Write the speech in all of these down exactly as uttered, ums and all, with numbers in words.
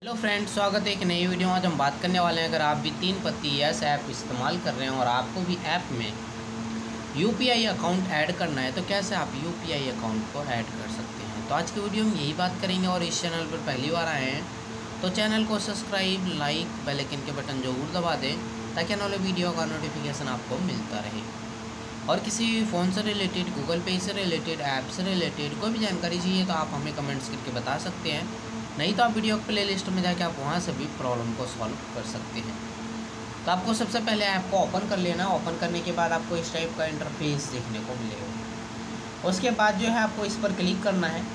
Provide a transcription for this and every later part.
Hello friends, स्वागत है एक नई वीडियो में। आज हम बात करने वाले हैं, अगर आप भी तीन पत्ती यस ऐप इस्तेमाल कर रहे हैं और आपको भी ऐप में यूपीआई अकाउंट ऐड करना है तो कैसे आप यूपीआई अकाउंट को ऐड कर सकते हैं। तो आज की वीडियो में यही बात करेंगे। और इस चैनल पर पहली बार आए हैं तो चैनल को सब्सक्राइब, लाइक, बेल आइकन के बटन जरूर दबा दें ताकि आने वाले वीडियो का नोटिफिकेशन आपको मिलता रहे। और किसी फ़ोन से रिलेटेड, गूगल पे से रिलेटेड, ऐप से रिलेटेड कोई भी जानकारी चाहिए तो आप हमें कमेंट्स करके बता सकते हैं। नहीं तो आप वीडियो प्ले लिस्ट में जाके आप वहाँ से भी प्रॉब्लम को सॉल्व कर सकते हैं। तो आपको सबसे पहले ऐप को ओपन कर लेना। ओपन करने के बाद आपको इस टाइप का इंटरफेस देखने को मिलेगा। उसके बाद जो है आपको इस पर क्लिक करना है।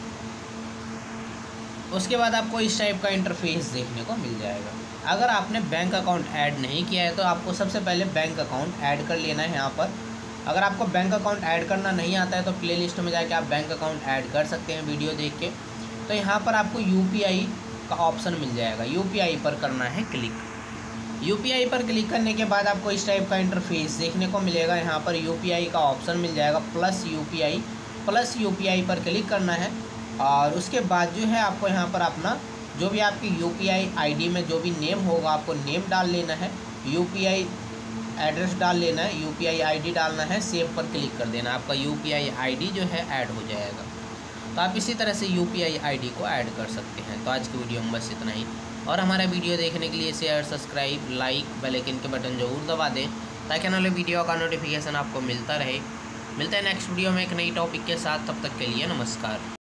उसके बाद आपको इस टाइप का इंटरफेस देखने को मिल जाएगा। अगर आपने बैंक अकाउंट ऐड नहीं किया है तो आपको सबसे पहले बैंक अकाउंट ऐड कर लेना है यहाँ पर। अगर आपको बैंक अकाउंट ऐड करना नहीं आता है तो प्ले लिस्ट में जाके आप बैंक अकाउंट ऐड कर सकते हैं वीडियो देख के। तो यहाँ पर आपको यूपीआई का ऑप्शन मिल जाएगा। यूपीआई पर करना है क्लिक। यूपीआई पर क्लिक करने के बाद आपको इस टाइप का इंटरफेस देखने को मिलेगा। यहाँ पर यूपीआई का ऑप्शन मिल जाएगा, प्लस यूपीआई। प्लस यूपीआई पर क्लिक करना है और उसके बाद जो है आपको यहाँ पर अपना जो भी आपकी यूपीआई आईडी में जो भी नेम होगा आपको नेम डाल लेना है, यूपीआई एड्रेस डाल लेना है, यूपीआई आईडी डालना है, सेव पर क्लिक कर देना। आपका यूपीआई आईडी जो है ऐड हो जाएगा। तो आप इसी तरह से यूपीआई आईडी को ऐड कर सकते हैं। तो आज की वीडियो में बस इतना ही। और हमारा वीडियो देखने के लिए share, subscribe, like, bell icon के बटन जरूर दबा दें ताकि आने वाले वीडियो का नोटिफिकेशन आपको मिलता रहे। मिलते हैं नेक्स्ट वीडियो में एक नई टॉपिक के साथ। तब तक के लिए नमस्कार।